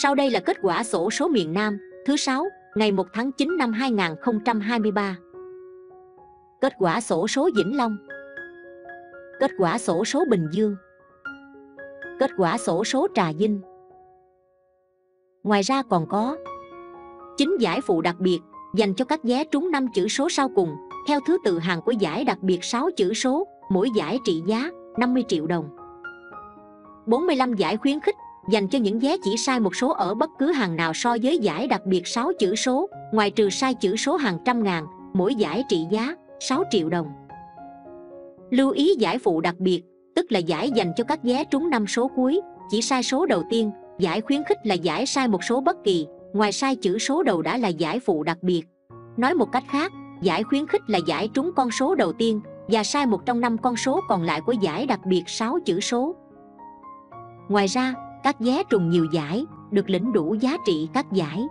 Sau đây là kết quả xổ số miền Nam thứ 6 ngày 1 tháng 9 năm 2023. Kết quả xổ số Vĩnh Long. Kết quả xổ số Bình Dương. Kết quả xổ số Trà Vinh. Ngoài ra còn có 9 giải phụ đặc biệt dành cho các vé trúng 5 chữ số sau cùng theo thứ tự hàng của giải đặc biệt 6 chữ số, mỗi giải trị giá 50 triệu đồng. 45 giải khuyến khích dành cho những vé chỉ sai một số ở bất cứ hàng nào so với giải đặc biệt 6 chữ số, ngoại trừ sai chữ số hàng trăm ngàn, mỗi giải trị giá 6 triệu đồng. Lưu ý giải phụ đặc biệt, tức là giải dành cho các vé trúng 5 số cuối, chỉ sai số đầu tiên. Giải khuyến khích là giải sai một số bất kỳ, ngoài sai chữ số đầu đã là giải phụ đặc biệt. Nói một cách khác, giải khuyến khích là giải trúng con số đầu tiên và sai một trong 5 con số còn lại của giải đặc biệt 6 chữ số. Ngoài ra, các vé trùng nhiều giải được lĩnh đủ giá trị các giải.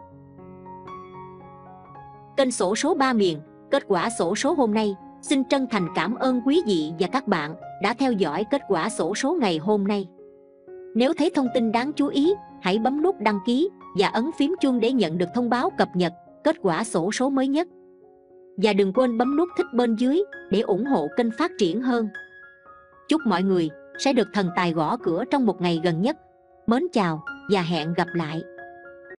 Kênh xổ số 3 miền, kết quả xổ số hôm nay. Xin chân thành cảm ơn quý vị và các bạn đã theo dõi kết quả xổ số ngày hôm nay. Nếu thấy thông tin đáng chú ý, hãy bấm nút đăng ký và ấn phím chuông để nhận được thông báo cập nhật kết quả xổ số mới nhất. Và đừng quên bấm nút thích bên dưới để ủng hộ kênh phát triển hơn. Chúc mọi người sẽ được thần tài gõ cửa trong một ngày gần nhất. Mến chào và hẹn gặp lại.